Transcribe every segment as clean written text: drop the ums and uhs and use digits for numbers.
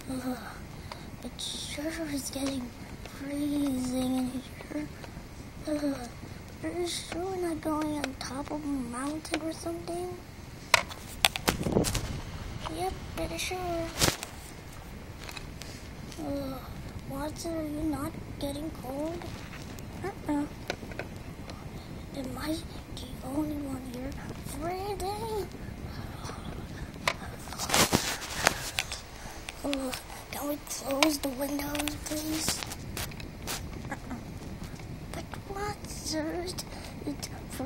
It sure is getting freezing in here. Are you sure we're not going on top of a mountain or something? Yep, pretty sure. Watson, are you not getting cold? Am I the only one here freezing? Can we close the windows, please? But Watson, it's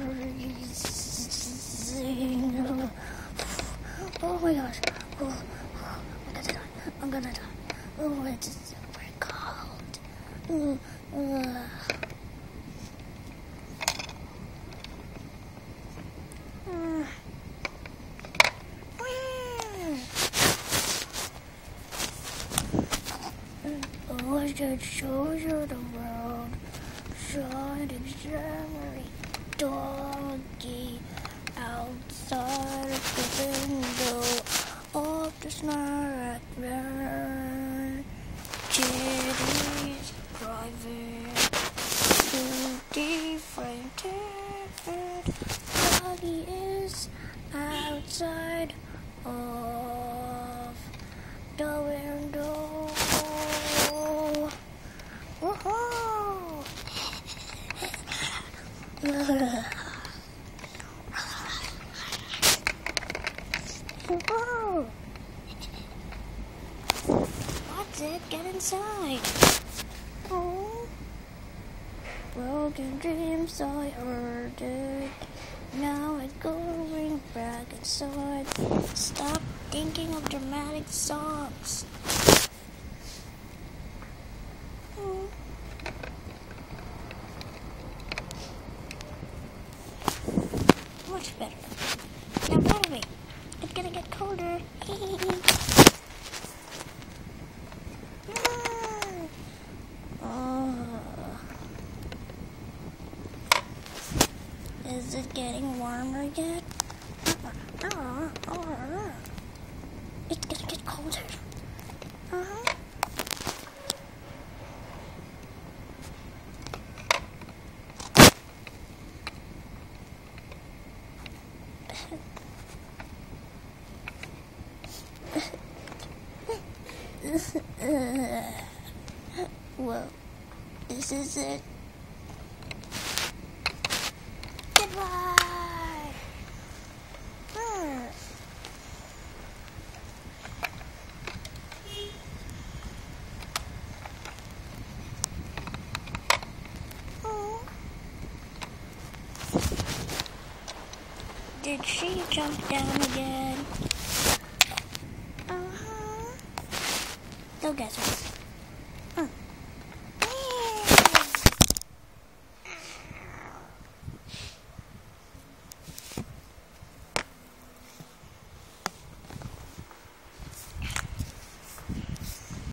freezing. Oh my gosh. I'm gonna die. Oh, it's very cold. I should show you the road. Shining shimmery doggy outside of the window of the snack van. Kitty's private, Kitty fainted. Doggy is outside of the window. Woohoo! Whoa! What's it? Get inside. Oh, broken dreams, I heard it. Now it's going back inside. Stop thinking of dramatic songs. Much better. Now follow me. It's gonna get colder. Is it getting warmer yet? It's gonna get colder. Well, this is it. Goodbye. Did she jump down again? Go get her.